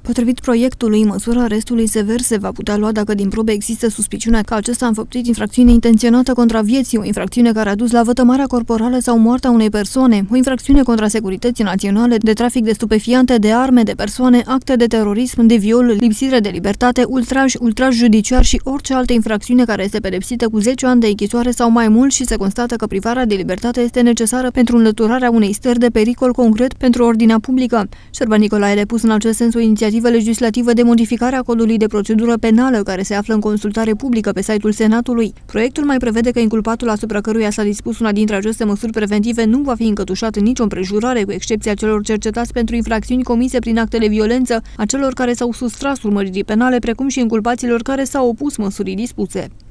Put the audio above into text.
Potrivit proiectului, măsura arestului sever se va putea lua dacă din probe există suspiciunea că acesta a înfăptuit infracțiune intenționată contra vieții, o infracțiune care a dus la vătămarea corporală sau moartea unei persoane, o infracțiune contra securității naționale, de trafic de stupefiante, de arme, de persoane, acte de terorism, de viol, lipsire de libertate, ultraj judiciar și orice altă infracțiune care este pedepsită cu 10 ani de închisoare sau mai mult și se constată că privarea de libertate este necesară pentru înlăturarea unei stări de pericol concret pentru ordinea publică. Șerban Nicolae a depus în acest sens o inițiativă legislativă de modificare a codului de procedură penală, care se află în consultare publică pe site-ul Senatului. Proiectul mai prevede că inculpatul asupra căruia s-a dispus una dintre aceste măsuri preventive nu va fi încătușat în nicio împrejurare, cu excepția celor cercetați pentru infracțiuni comise prin acte de violență, a celor care s-au sustras urmăririi penale, precum și inculpaților care s-au opus măsurii dispuse.